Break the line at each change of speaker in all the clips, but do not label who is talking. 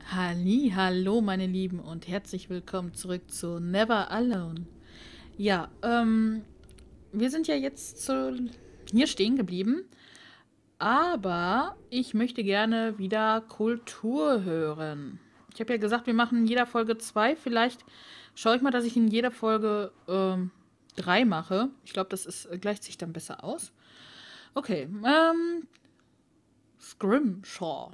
Hallo meine Lieben und herzlich willkommen zurück zu Never Alone. Ja, wir sind ja jetzt hier stehen geblieben, aber ich möchte gerne wieder Kultur hören. Ich habe ja gesagt, wir machen in jeder Folge 2. Vielleicht schaue ich mal, dass ich in jeder Folge 3 mache. Ich glaube, gleicht sich dann besser aus. Okay, Scrimshaw.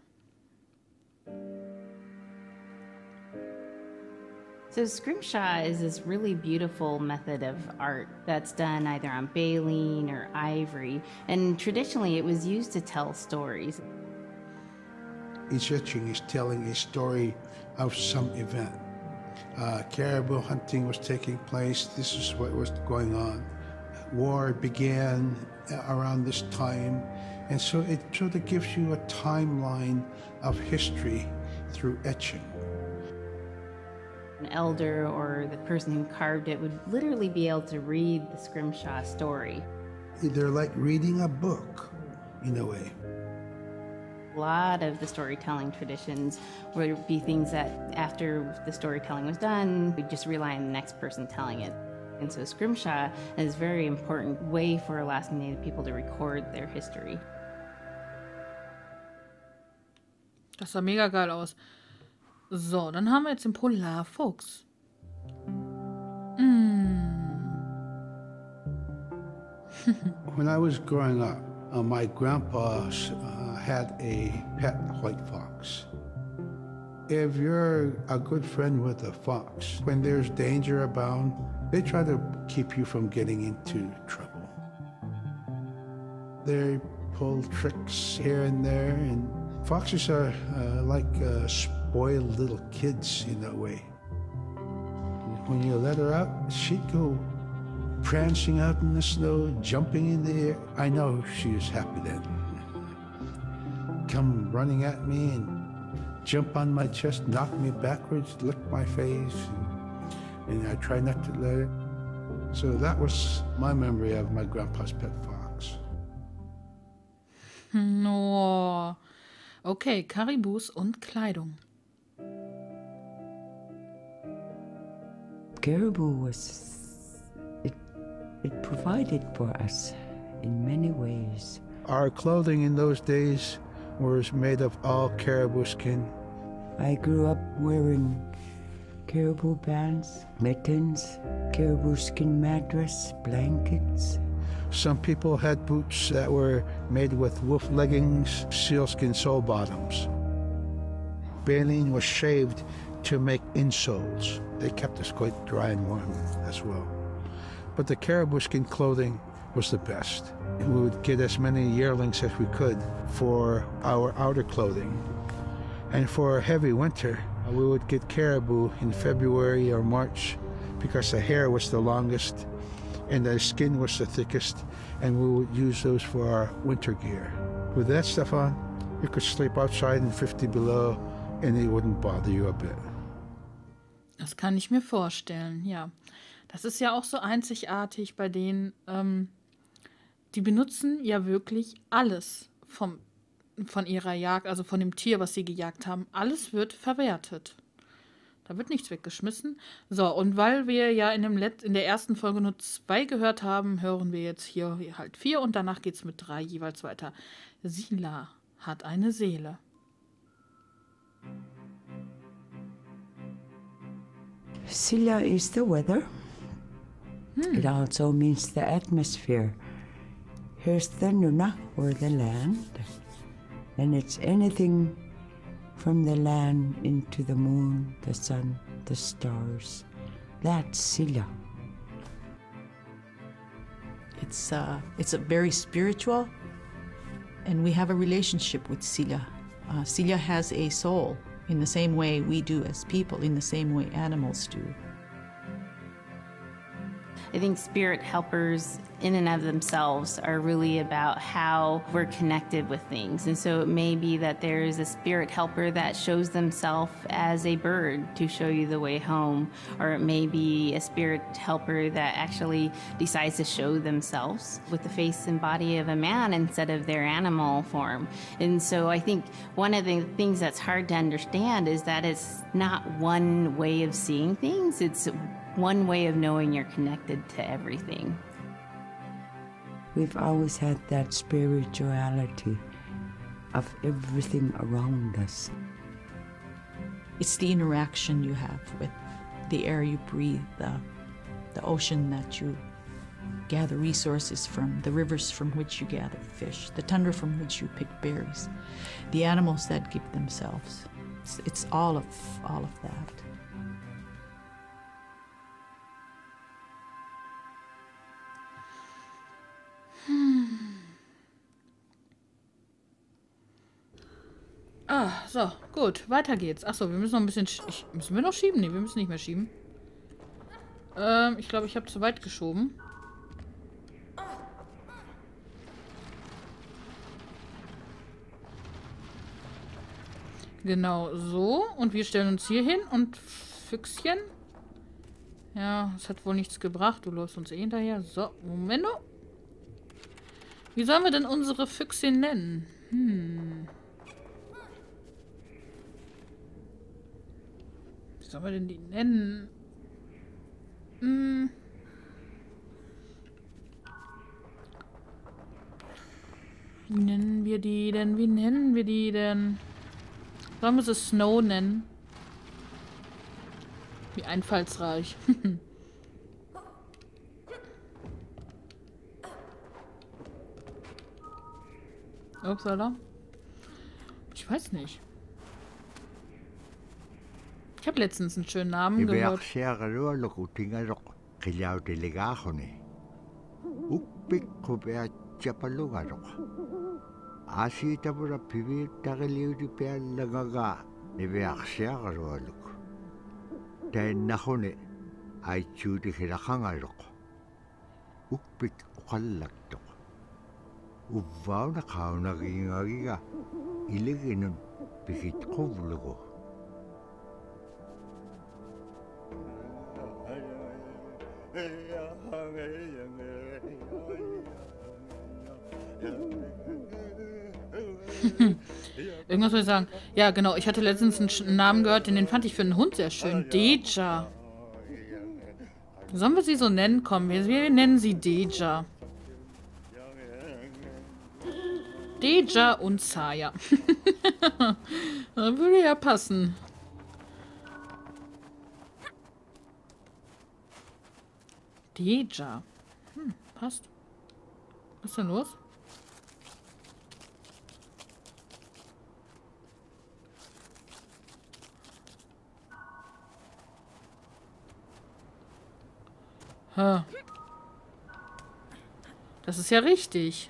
So scrimshaw is this really beautiful method of art that's done either on baleen or ivory, and traditionally it was used to tell stories.
Each etching is telling a story of some event. Caribou hunting was taking place. This is what was going on. War began around this time, and so it sort of gives you a timeline of history through etching.
An elder or the person who carved it would literally be able to read the scrimshaw story.
They're like reading a book, in a way.
A lot of the storytelling traditions would be things that after the storytelling was done, we'd just rely on the next person telling it. And so scrimshaw is a very important way for Alaskan Native people to record their history.
Das sah mega geil aus. So, dann haben wir jetzt den Polarfuchs.
When I was growing up, my grandpa had a pet white fox. If you're a good friend with a fox, when there's danger abound, they try to keep you from getting into trouble. They pull tricks here and there, and foxes are like spoiled little kids in a way. When you let her out, she'd go prancing out in the snow, jumping in the air. I know she was happy then. Come running at me and jump on my chest, knock me backwards, lick my face, and I try not to let it. So that was my memory of my grandpa's pet fox.
No. Okay, Karibus und Kleidung.
Caribou it provided for us in many ways.
Our clothing in those days was made of all caribou skin.
I grew up wearing caribou pants, mittens, caribou skin mattress, blankets.
Some people had boots that were made with wolf leggings, sealskin sole bottoms. Baleen was shaved to make insoles. They kept us quite dry and warm as well. But the caribou skin clothing was the best. We would get as many yearlings as we could for our outer clothing. And for a heavy winter, we would get caribou in February or March because the hair was the longest and the skin was the thickest, and we would use those for our winter gear. With that stuff on, you could sleep outside in 50 below and it wouldn't bother you a bit.
Das kann ich mir vorstellen, ja. Das ist ja auch so einzigartig bei denen, die benutzen ja wirklich alles von ihrer Jagd, also von dem Tier, was sie gejagt haben. Alles wird verwertet. Da wird nichts weggeschmissen. So, und weil wir ja in der ersten Folge nur 2 gehört haben, hören wir jetzt hier halt 4 und danach geht's mit 3 jeweils weiter. Sila hat eine Seele.
Sila is the weather. It also means the atmosphere. Here's the Nuna, or the land. And it's anything from the land into the moon, the sun, the stars. That's Sila.
It's a very spiritual, and we have a relationship with Sila. Sila has a soul in the same way we do as people, in the same way animals do.
I think spirit helpers in and of themselves are really about how we're connected with things. And so it may be that there is a spirit helper that shows themselves as a bird to show you the way home, or it may be a spirit helper that actually decides to show themselves with the face and body of a man instead of their animal form. And so I think one of the things that's hard to understand is that it's not one way of seeing things, it's one way of knowing you're connected to everything.
We've always had that spirituality of everything around us.
It's the interaction you have with the air you breathe, the ocean that you gather resources from, the rivers from which you gather fish, the tundra from which you pick berries, the animals that give themselves. It's all of that.
Ah, so, gut, weiter geht's. Achso, wir müssen noch ein bisschen... müssen wir noch schieben? Nee, wir müssen nicht mehr schieben. Ich glaube, ich habe zu weit geschoben. Genau, so. Und wir stellen uns hier hin und Füchschen. Ja, das hat wohl nichts gebracht. Du läufst uns eh hinterher. So, Moment. Wie sollen wir denn unsere Füchschen nennen? Wie sollen wir denn die nennen? Wie nennen wir die denn? Wie nennen wir die denn? Sollen wir sie Snow nennen? Wie einfallsreich. Upsala. Ich weiß nicht. Ich habe letztens einen schönen Namen gehört. Irgendwas soll ich sagen. Ja, genau. Ich hatte letztens einen Namen gehört, den fand ich für einen Hund sehr schön. Deja. Sollen wir sie so nennen? Komm, wir nennen sie Deja. Deja und Saya. Das würde ja passen. Deja. Passt. Was ist denn los? Das ist ja richtig.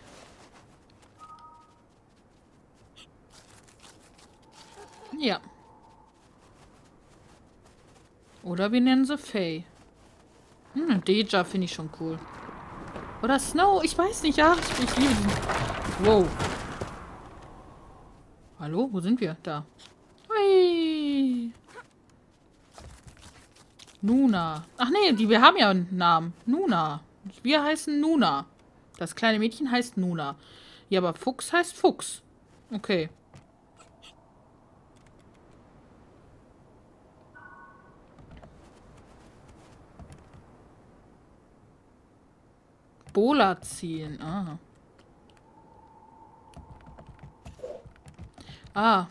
Ja. Oder wir nennen sie Faye. Deja finde ich schon cool. Oder Snow, ich weiß nicht. Ja, ich liebe sie. Wow. Hallo, wo sind wir? Da. Hui. Nuna. Ach nee, wir haben ja einen Namen. Nuna. Wir heißen Nuna. Das kleine Mädchen heißt Nuna. Ja, aber Fuchs heißt Fuchs. Okay. Bola ziehen. Ah. Ah.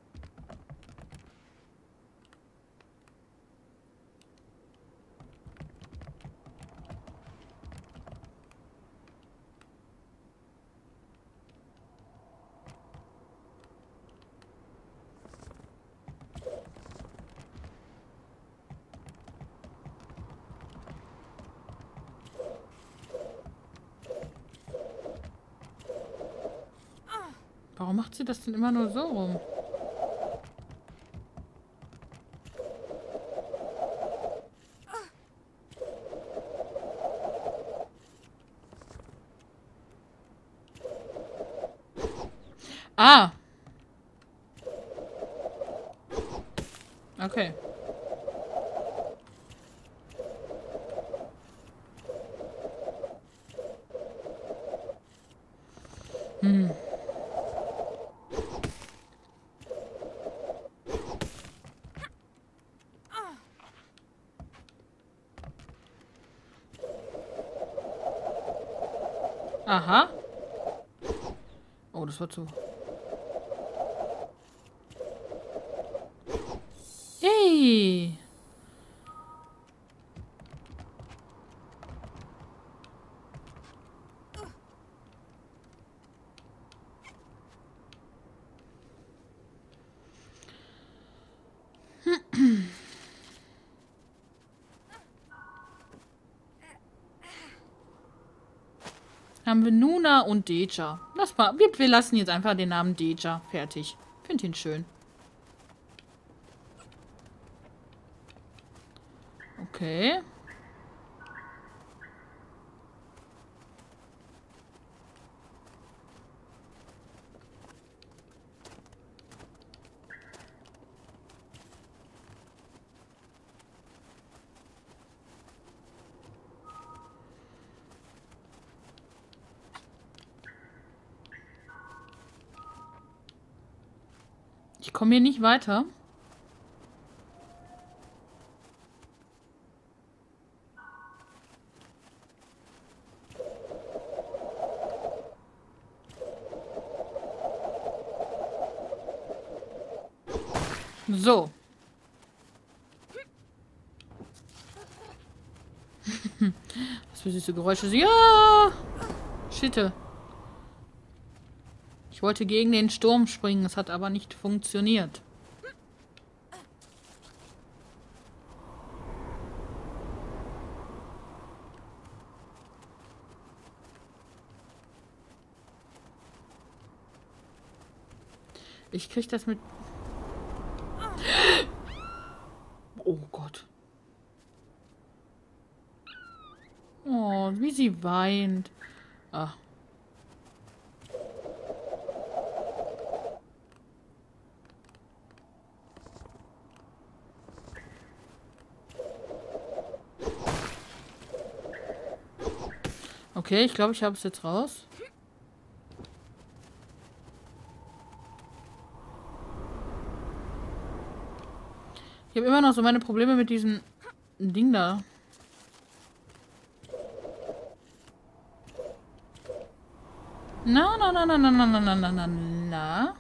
Warum macht sie das denn immer nur so rum? Ah. Okay. Aha. Oh, das war zu. Yay. Haben wir Nuna und Deja. Wir lassen jetzt einfach den Namen Deja. Fertig. Find ihn schön. Okay. Ich komme hier nicht weiter. So. Was für süße Geräusche. Ja! Schitte. Ich wollte gegen den Sturm springen, es hat aber nicht funktioniert. Ich krieg das mit... Oh Gott. Oh, wie sie weint. Ah. Okay, ich glaube, ich habe es jetzt raus. Ich habe immer noch so meine Probleme mit diesem Ding da. Na, na, na, na, na, na, na, na, na, na, na.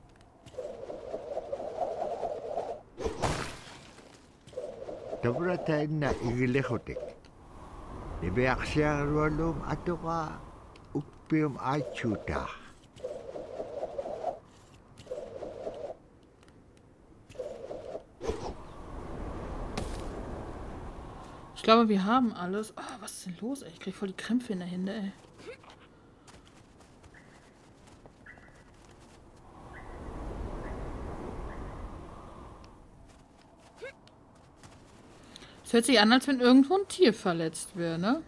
Tabrataina igilehotek. Ibeaksiarwalum atoka ukpium achuta.
Ich glaube, wir haben alles. Oh, was ist denn los, ey? Ich krieg voll die Krämpfe in der Hände, ey. Es hört sich an, als wenn irgendwo ein Tier verletzt wäre, ne?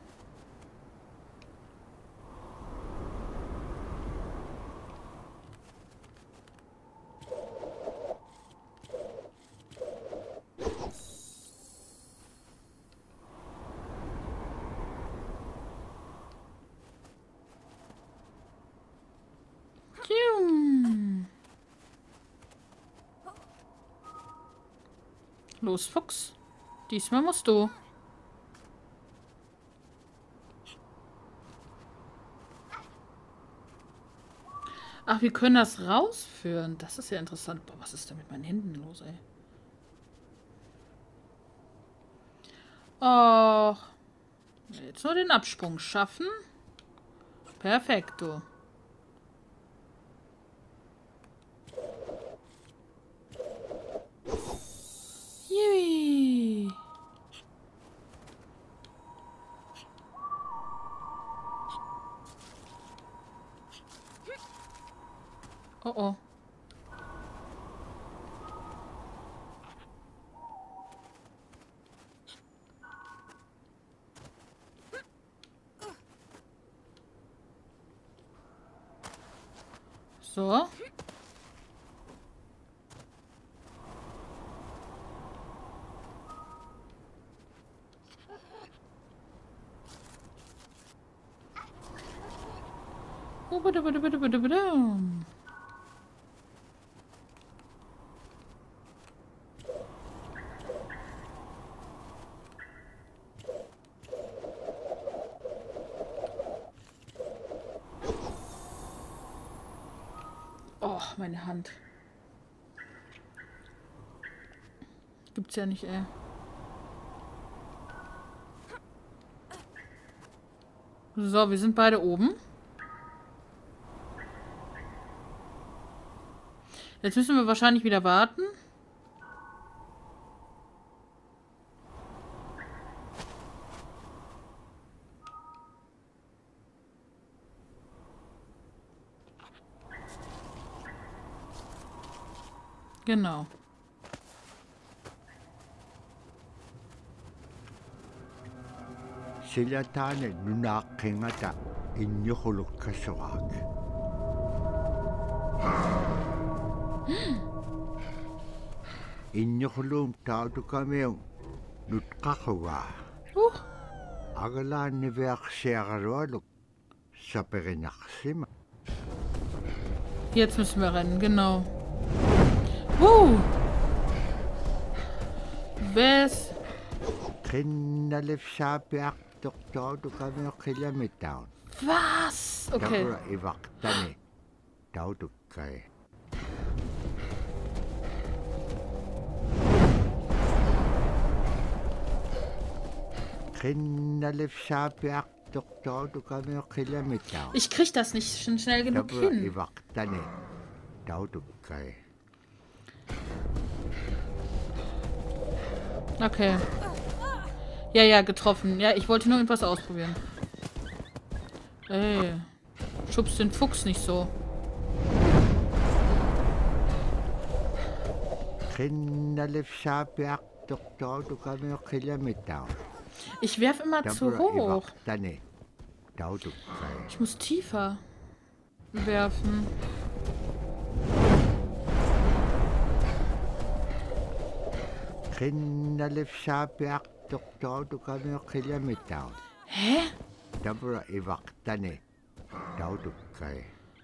Los, Fuchs. Diesmal musst du. Ach, wir können das rausführen. Das ist ja interessant. Boah, was ist denn mit meinen Händen los, ey? Och. Jetzt nur den Absprung schaffen. Perfekto. Yui. Oh oh. So. Oh, bitte, bitte, bitte, bitte, bitte. Oh, meine Hand. Gibt's ja nicht, ey. So, wir sind beide oben. Jetzt müssen wir wahrscheinlich wieder warten. Genau.
Sillä taane nunaqqingata innyuqulukkassuaak. Innyuquluum tautukamiung nutqaqqugaa. Agalaanniviaqsiaqalualuk saperinaqsima.
Jetzt müssen wir rennen, genau. Wes?
Qinnalifsaapiaqtortautukamiuqillamittaun.
Was? Okay.
Tabra ivaqtani tautukkai. Qinnalifsaapiaqtortautukamiuqillamittaun.
Ich krieg das nicht schnell genug
Tabra
hin.
ivaqtani tautukkai.
Okay. Ja, ja, getroffen. Ja, ich wollte nur etwas ausprobieren. Ey. Schubst den Fuchs nicht so. Ich werf immer zu hoch. Ich muss tiefer werfen. Hä?
Dabra ivaqtani tautukkai.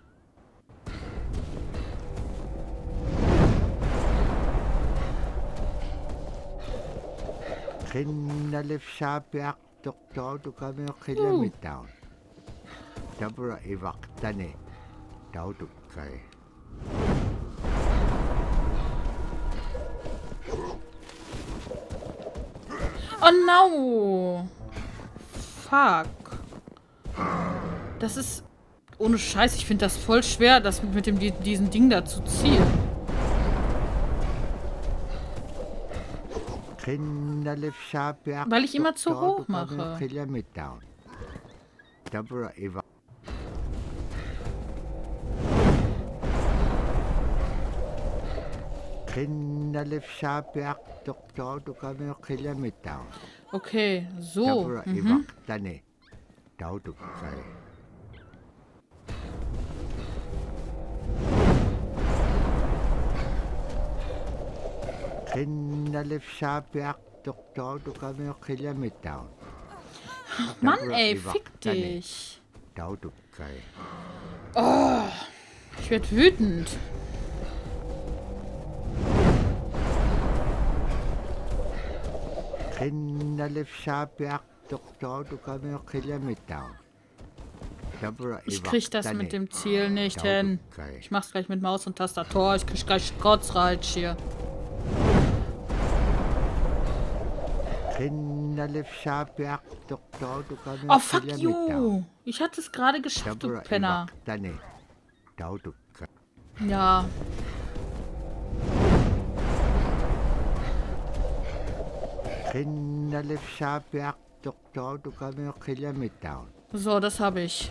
Qinnalifsaapiaqtortautukamiuqillamittaun. Dabra ivaqtani tautukkai.
Oh no! Fuck. Das ist... Ohne Scheiß, ich finde das voll schwer, das mit diesem Ding da zu zielen. Weil ich immer zu hoch mache. Okay, so. Mhm. Mann, ey, fick dich. Oh, ich werd wütend. Ich krieg das mit dem Ziel nicht hin. Ich mach's gleich mit Maus und Tastatur. Ich krieg gleich Kotzreiz hier. Oh, fuck you. Ich hatte es gerade geschafft, du Penner. Ja. So, das habe ich.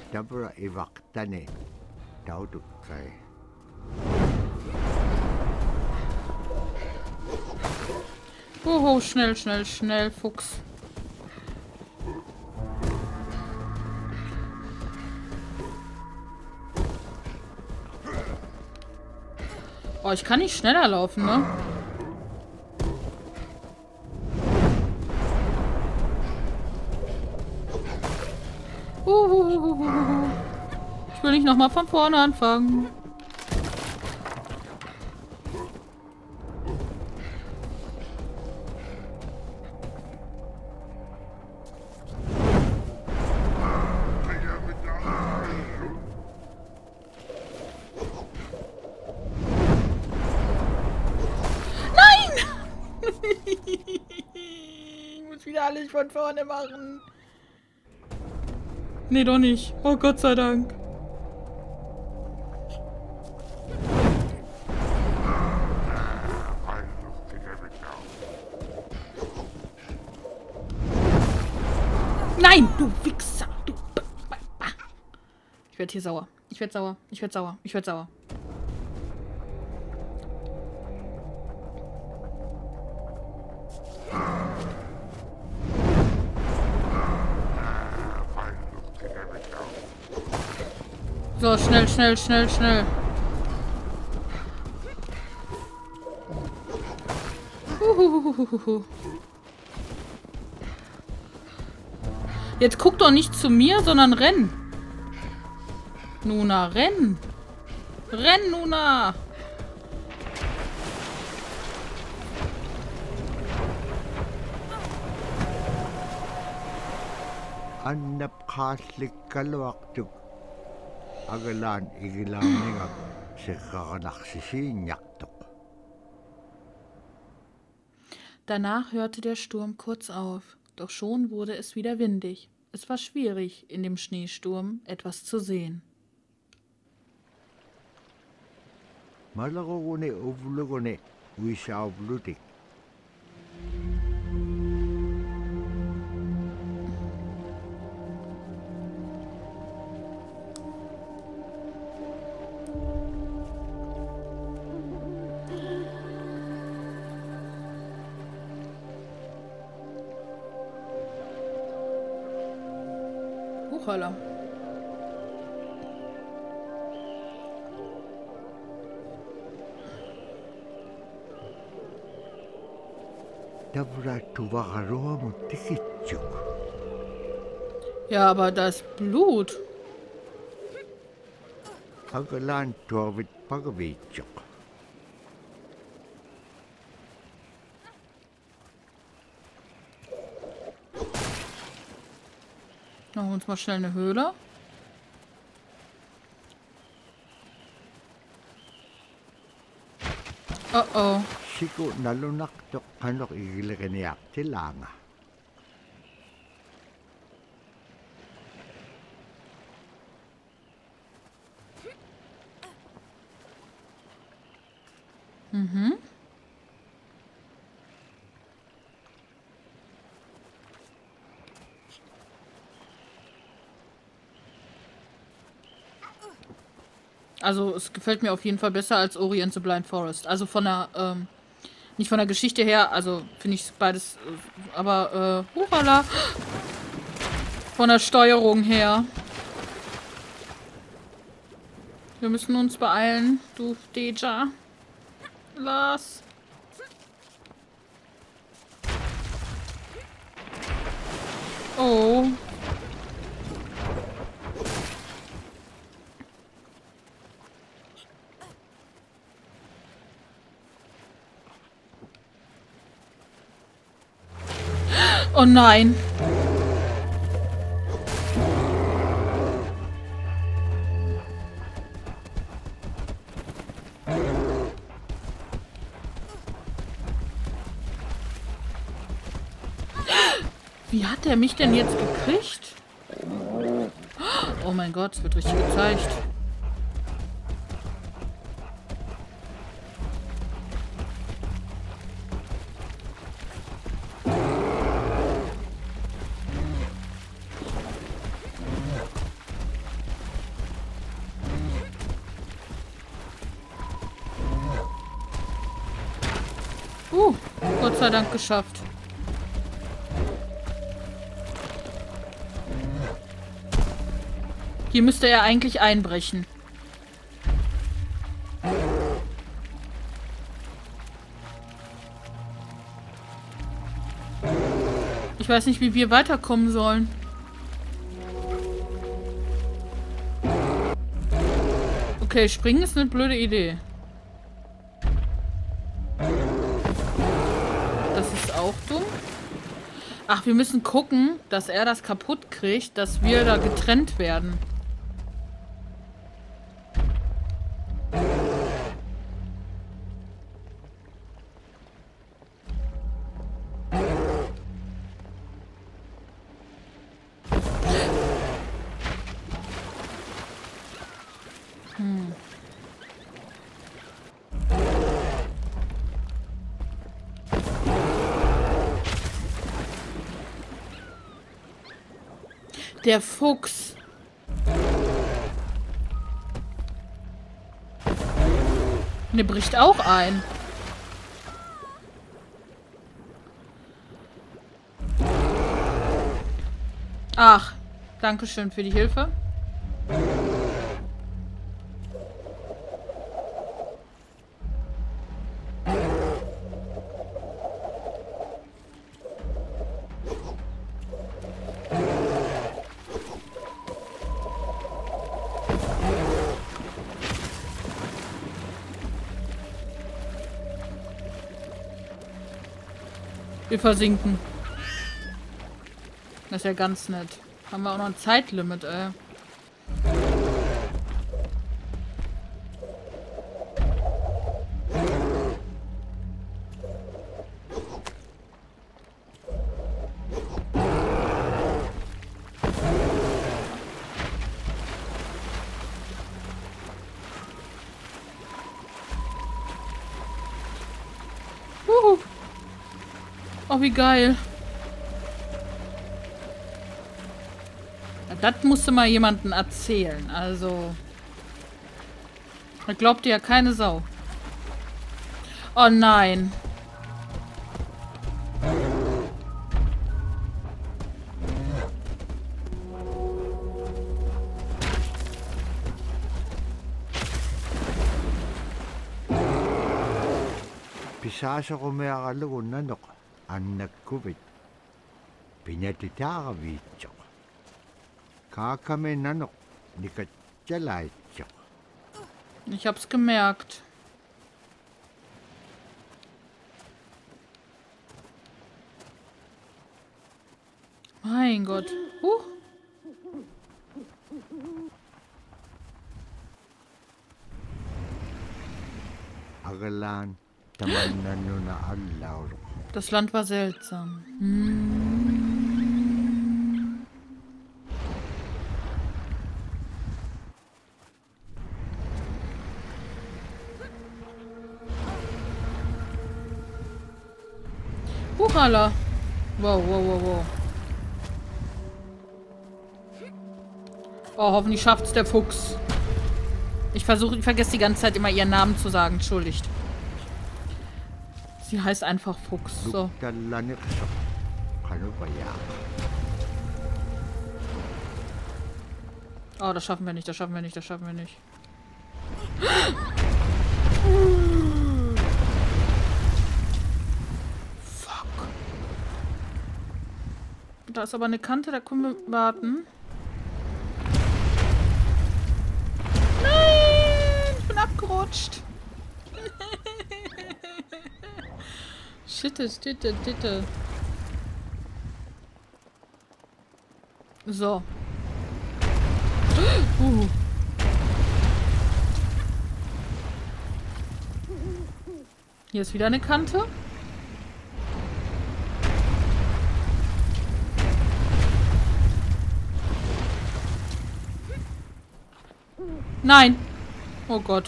Hoho, schnell, schnell, schnell, Fuchs. Oh, ich kann nicht schneller laufen, ne? Ich will Soll ich nochmal von vorne anfangen? Ich muss wieder alles von vorne machen. Nee, doch nicht. Oh Gott sei Dank. Nein, du Wichser. Du. Ich werde hier sauer. Ich werde sauer. Ich werde sauer. Ich werde sauer. So, schnell, schnell, schnell, schnell. Jetzt guck doch nicht zu mir, sondern renn. Nuna, renn. Renn, Nuna.
Annap khaslik kalwaktuk. Agalan igilamningak sikkaranaksisiinyaktuk.
Danach hörte der Sturm kurz auf, doch schon wurde es wieder windig. Es war schwierig, in dem Schneesturm etwas zu sehen.
Malagone uvlugone uishaublutik.
Huchala.
Dabra tuvagaromu tikitsuk.
Ja, aber da ist Blut.
Agalan tuavit pagavitsuk.
Machen wir uns mal schnell eine Höhle. Oh oh.
Siku nalunaktuk kanok igilaganiak tilanga.
Mhm. Also es gefällt mir auf jeden Fall besser als Ori and the Blind Forest. Also von der, nicht von der Geschichte her, also finde ich beides, aber, hurala, von der Steuerung her. Wir müssen uns beeilen, du Deja. Lars. Oh. Oh nein. Wie hat er mich denn jetzt gekriegt? Oh mein Gott, es wird richtig gezeigt. Gott sei Dank geschafft. Hier müsste er eigentlich einbrechen. Ich weiß nicht, wie wir weiterkommen sollen. Okay, springen ist eine blöde Idee. Das ist auch dumm. Ach, wir müssen gucken, dass er das kaputt kriegt, dass wir da getrennt werden. Der Fuchs. Der bricht auch ein. Ach, danke schön für die Hilfe. Wir versinken. Das ist ja ganz nett. Haben wir auch noch ein Zeitlimit, ey. Oh, wie geil. Ja, das musste mal jemandem erzählen. Also. Da glaubt ja keine Sau. Oh nein.
Pisasa ko may akalago nanok. Anak ko bit. Pinatitaka bityo. Kakame nanok. Nikat tiyalaityo.
Ich hab's gemerkt. Mein Gott.
Agalan. Taman na nun na alaw.
Das Land war seltsam. Huchala. Wow, wow, wow, wow. Oh, hoffentlich schafft's der Fuchs. Ich vergesse die ganze Zeit immer ihren Namen zu sagen. Entschuldigt. Sie heißt einfach Fuchs. So. Oh, das schaffen wir nicht, das schaffen wir nicht, das schaffen wir nicht. Fuck. Da ist aber eine Kante, da können wir warten. Nein! Ich bin abgerutscht. Shitte. So. Hier ist wieder eine Kante. Nein. Oh Gott.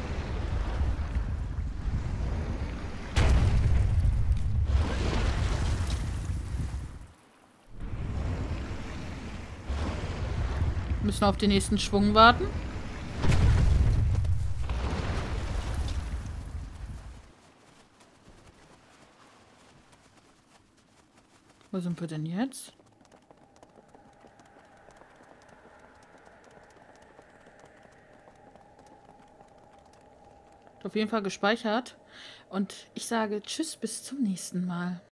Müssen auf den nächsten Schwung warten. Wo sind wir denn jetzt? Auf jeden Fall gespeichert. Und ich sage tschüss, bis zum nächsten Mal.